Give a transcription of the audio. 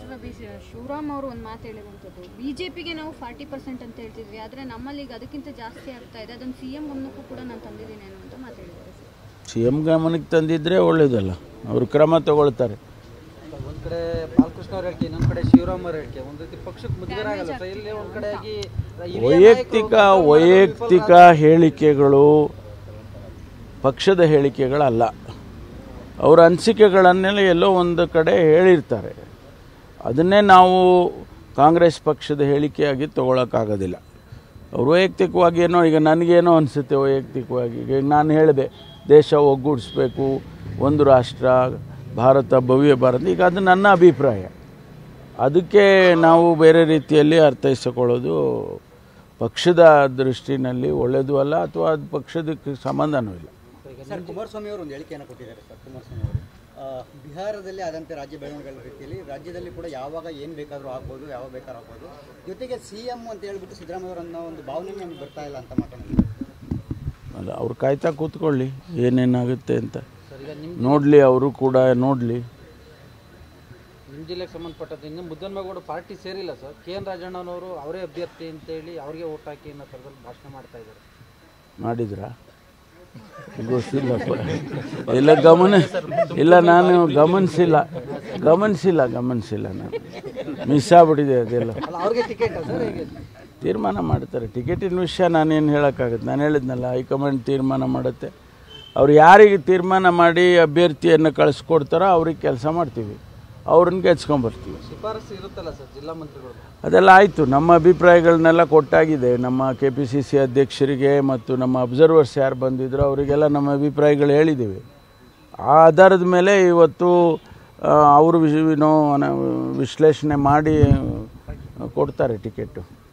Doctor Shivaram ಅವರು ಒಂದು ಮಾತು ಹೇಳಿರುವಂಥದ್ದು, ಬಿಜೆಪಿಗೆ ನಾವು 40% ಅಂತ ಹೇಳ್ತಿದ್ವಿ, ಆದರೆ ನಮ್ಮಲ್ಲಿ ಈಗ ಅದಕ್ಕಿಂತ ಜಾಸ್ತಿ ಆಗ್ತಾ ಇದೆ, ಅದನ್ನು ಸಿಎಂ ಗಮನಕ್ಕೂ ಕೂಡ ನಾನು ತಂದಿದ್ದೀನಿ ಅನ್ನುವಂಥ ಮಾತು ಹೇಳಿದ್ದಾರೆ. ಸಿಎಂ ಗಮನಕ್ಕೆ ತಂದಿದ್ರೆ ಒಳ್ಳೇದಲ್ಲ, ಅವರು ಕ್ರಮ ತಗೊಳ್ತಾರೆ. ಒಂದು ಕಡೆ ಬಾಲಕೃಷ್ಣ ಅವ್ರ ಹೇಳಿಕೆ, ಇನ್ನೊಂದು ಕಡೆ ಶಿವರಾಮ್ ಅವ್ರ ಹೇಳಿಕೆ, ಒಂದು ರೀತಿ ಪಕ್ಷಕ್ಕೆ ಮುಜುಗರ ಆಗಲ್ಲ ಸರ್. ಇಲ್ಲಿ ಒಂದು ಕಡೆಯಾಗಿ ವೈಯಕ್ತಿಕ ಹೇಳಿಕೆಗಳು ಪಕ್ಷದ ಹೇಳಿಕೆಗಳಲ್ಲ. ಅವರ ಅನಿಸಿಕೆಗಳನ್ನೆಲ್ಲ ಎಲ್ಲೋ ಒಂದು ಕಡೆ ಹೇಳಿರ್ತಾರೆ. ಅದನ್ನೇ ನಾವು ಕಾಂಗ್ರೆಸ್ ಪಕ್ಷದ ಹೇಳಿಕೆಯಾಗಿ ತಗೊಳ್ಳೋಕ್ಕಾಗೋದಿಲ್ಲ. ಅವರು ವೈಯಕ್ತಿಕವಾಗಿ ಏನೋ, ಈಗ ನನಗೇನೋ ಅನಿಸುತ್ತೆ ವೈಯಕ್ತಿಕವಾಗಿ, ಈಗ ನಾನು ಹೇಳಿದೆ ದೇಶ ಒಗ್ಗೂಡಿಸ್ಬೇಕು, ಒಂದು ರಾಷ್ಟ್ರ ಭಾರತ ಭವ್ಯ ಭಾರತ, ಈಗ ಅದು ನನ್ನ ಅಭಿಪ್ರಾಯ. ಅದಕ್ಕೆ ನಾವು ಬೇರೆ ರೀತಿಯಲ್ಲಿ ಅರ್ಥೈಸಿಕೊಳ್ಳೋದು ಪಕ್ಷದ ದೃಷ್ಟಿನಲ್ಲಿ ಒಳ್ಳೆಯದು ಅಲ್ಲ, ಅಥವಾ ಅದು ಪಕ್ಷದಕ್ಕೆ ಸಂಬಂಧನೂ ಇಲ್ಲ. ಸರ್, ಕುಮಾರಸ್ವಾಮಿ ಅವರು ಒಂದು ಹೇಳಿಕೆಯನ್ನು ಕೊಟ್ಟಿದ್ದಾರೆ ಸರ್. ಕುಮಾರಸ್ವಾಮಿ ಅವರು ಬಿಹಾರದಲ್ಲಿ ಆದಂತೆ ರಾಜ್ಯ ಬೆಳವಣಿಗೆಗಳ ರೀತಿಯಲ್ಲಿ ರಾಜ್ಯದಲ್ಲಿ ಕೂಡ ಯಾವಾಗ ಏನು ಬೇಕಾದರೂ ಆಗ್ಬೋದು, ಯಾವಾಗ ಬೇಕಾದ್ರೂ ಆಗ್ಬೋದು, ಜೊತೆಗೆ CM ಅಂತ ಹೇಳ್ಬಿಟ್ಟು ಸಿದ್ದರಾಮಯ್ಯ ಅವರನ್ನ ಒಂದು ಭಾವನೆ ನಮ್ಗೆ ಬರ್ತಾ ಇಲ್ಲ ಅಂತ ಮಾತಾಡಿದ್ರು. ಅಲ್ಲ, ಅವ್ರು ಕಾಯ್ತಾ ಕೂತ್ಕೊಳ್ಳಿ ಏನೇನಾಗುತ್ತೆ ಅಂತ ನೋಡಲಿ, ಅವರು ಕೂಡ ನೋಡಲಿ. ನಿಮ್ಮ ಜಿಲ್ಲೆಗೆ ಸಂಬಂಧಪಟ್ಟದ್ದು ಇನ್ನು ಮುದ್ದನ್ಮೇಗೌಡ ಪಾರ್ಟಿ ಸೇರಿಲ್ಲ ಸರ್. KN ರಾಜಣ್ಣನವರು ಅವರೇ ಅಭ್ಯರ್ಥಿ ಅಂತೇಳಿ ಅವ್ರಿಗೆ ಓಟ್ ಹಾಕಿ ಅನ್ನೋ ಥರದಲ್ಲಿ ಭಾಷಣ ಮಾಡ್ತಾ ಇದ್ದಾರೆ. ಮಾಡಿದ್ರಾ? ಗೊತ್ತಿಲ್ಲಪ್ಪ, ಇಲ್ಲ ಇಲ್ಲ, ನಾನು ಗಮನಿಸಿಲ್ಲ ನಾನು, ಮಿಸ್ ಆಗ್ಬಿಟ್ಟಿದೆ ಅದೆಲ್ಲ. ಅವ್ರಿಗೆ ಟಿಕೆಟ್ ಸರ್ ಹೇಗೆ ತೀರ್ಮಾನ ಮಾಡ್ತಾರೆ. ಟಿಕೆಟಿನ ವಿಷಯ ನಾನೇನು ಹೇಳೋಕ್ಕಾಗುತ್ತೆ? ನಾನು ಹೇಳಿದ್ನಲ್ಲ, ಹೈಕಮಾಂಡ್ ತೀರ್ಮಾನ ಮಾಡುತ್ತೆ. ಅವ್ರು ಯಾರಿಗೆ ತೀರ್ಮಾನ ಮಾಡಿ ಅಭ್ಯರ್ಥಿಯನ್ನು ಕಳಿಸ್ಕೊಡ್ತಾರೋ ಅವ್ರಿಗೆ ಕೆಲಸ ಮಾಡ್ತೀವಿ, ಅವ್ರನ್ನ ಗೆಲ್ಸ್ಕೊಂಬರ್ತೀವಿ. ಶಿಫಾರಸು ಇರುತ್ತಲ್ಲ ಸರ್ ಜಿಲ್ಲಾ ಮಂತ್ರಿಗಳು, ಅದೆಲ್ಲ ಆಯಿತು. ನಮ್ಮ ಅಭಿಪ್ರಾಯಗಳನ್ನೆಲ್ಲ ಕೊಟ್ಟಾಗಿದೆ. ನಮ್ಮ KPCC ಅಧ್ಯಕ್ಷರಿಗೆ ಮತ್ತು ನಮ್ಮ ಅಬ್ಸರ್ವರ್ಸ್ ಯಾರು ಬಂದಿದ್ರು ಅವರಿಗೆಲ್ಲ ನಮ್ಮ ಅಭಿಪ್ರಾಯಗಳು ಹೇಳಿದ್ದೀವಿ. ಆ ಆಧಾರದ ಮೇಲೆ ಇವತ್ತು ಅವರು ವಿಶ್ಲೇಷಣೆ ಮಾಡಿ ಕೊಡ್ತಾರೆ ಟಿಕೆಟು.